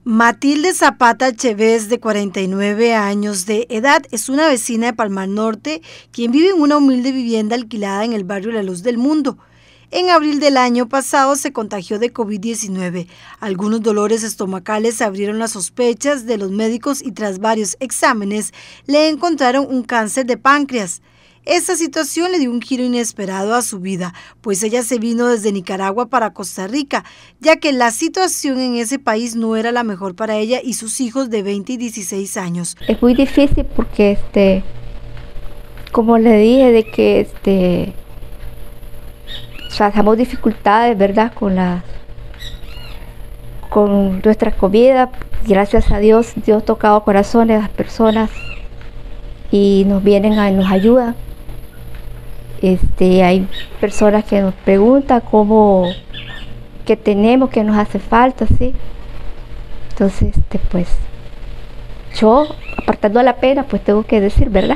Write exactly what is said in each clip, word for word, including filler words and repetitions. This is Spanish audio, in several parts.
Matilde Zapata Chévez, de cuarenta y nueve años de edad, es una vecina de Palmar Norte, quien vive en una humilde vivienda alquilada en el barrio La Luz del Mundo. En abril del año pasado se contagió de COVID diecinueve. Algunos dolores estomacales abrieron las sospechas de los médicos y tras varios exámenes le encontraron un cáncer de páncreas. Esta situación le dio un giro inesperado a su vida, pues ella se vino desde Nicaragua para Costa Rica, ya que la situación en ese país no era la mejor para ella y sus hijos de veinte y dieciséis años. Es muy difícil porque, este, como le dije, de que este, pasamos dificultades, ¿verdad?, con la, con nuestra comida. Gracias a Dios, Dios ha tocado corazones a las personas y nos vienen a, nos ayudan. Este, hay personas que nos preguntan cómo, qué tenemos, qué nos hace falta, ¿sí? Entonces, este, pues, yo, apartando la pena, pues tengo que decir, ¿verdad?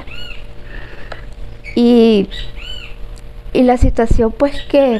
Y, y la situación, pues, que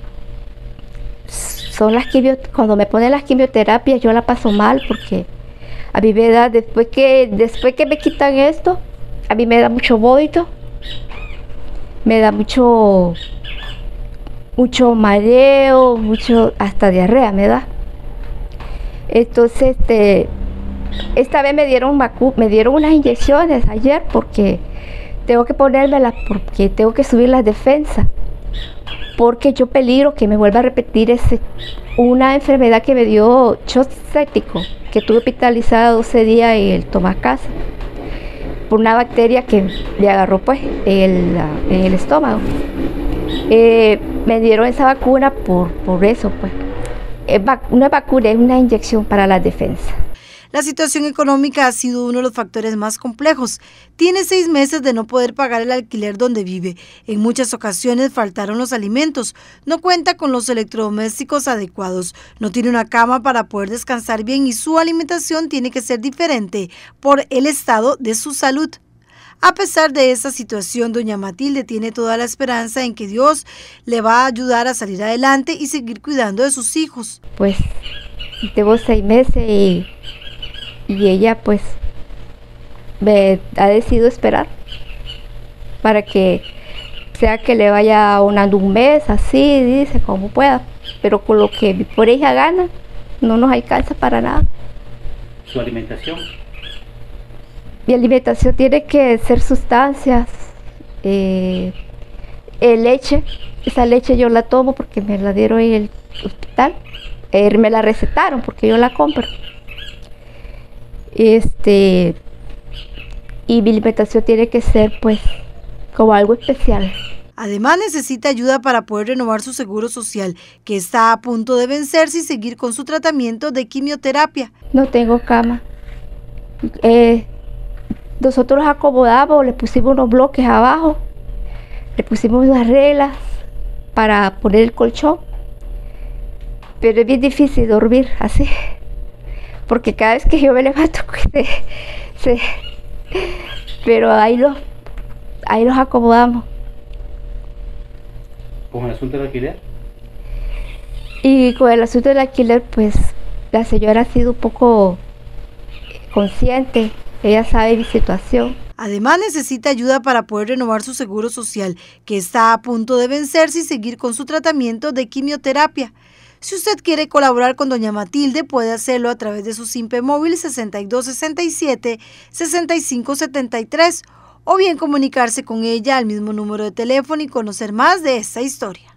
son las quimio, cuando me ponen las quimioterapias, yo la paso mal, porque a mí me da, después que, después que me quitan esto, a mí me da mucho vómito. Me da mucho, mucho mareo, mucho, hasta diarrea me da. Entonces, este, esta vez me dieron, me dieron unas inyecciones ayer porque tengo que ponérmelas, porque tengo que subir las defensas. Porque yo peligro que me vuelva a repetir ese, una enfermedad que me dio shock séptico, que estuve hospitalizada doce días en el Tomacasa, por una bacteria que me agarró pues en el, en el estómago. Eh, me dieron esa vacuna por, por eso, pues. Es vac una vacuna es una inyección para la defensa. La situación económica ha sido uno de los factores más complejos. Tiene seis meses de no poder pagar el alquiler donde vive. En muchas ocasiones faltaron los alimentos. No cuenta con los electrodomésticos adecuados. No tiene una cama para poder descansar bien y su alimentación tiene que ser diferente por el estado de su salud. A pesar de esa situación, doña Matilde tiene toda la esperanza en que Dios le va a ayudar a salir adelante y seguir cuidando de sus hijos. Pues llevo seis meses y... y ella pues me ha decidido esperar para que sea que le vaya donando un mes, así, dice, como pueda, pero con lo que por ella gana no nos alcanza para nada. ¿Su alimentación? Mi alimentación tiene que ser sustancias, eh, eh, leche. Esa leche yo la tomo porque me la dieron en el hospital, eh, me la recetaron porque yo la compro. Este, y mi alimentación tiene que ser pues como algo especial. Además necesita ayuda para poder renovar su seguro social, que está a punto de vencerse y seguir con su tratamiento de quimioterapia. No tengo cama. Eh, nosotros los acomodamos, le pusimos unos bloques abajo, le pusimos unas reglas para poner el colchón, pero es bien difícil dormir así. Porque cada vez que yo me levanto, se, se, pero ahí los, ahí los acomodamos. ¿Con el asunto del alquiler? Y con el asunto del alquiler, pues la señora ha sido un poco consciente, ella sabe mi situación. Además necesita ayuda para poder renovar su seguro social, que está a punto de vencerse y seguir con su tratamiento de quimioterapia. Si usted quiere colaborar con doña Matilde, puede hacerlo a través de su SIMPE móvil sesenta y dos sesenta y siete, sesenta y cinco setenta y tres o bien comunicarse con ella al mismo número de teléfono y conocer más de esta historia.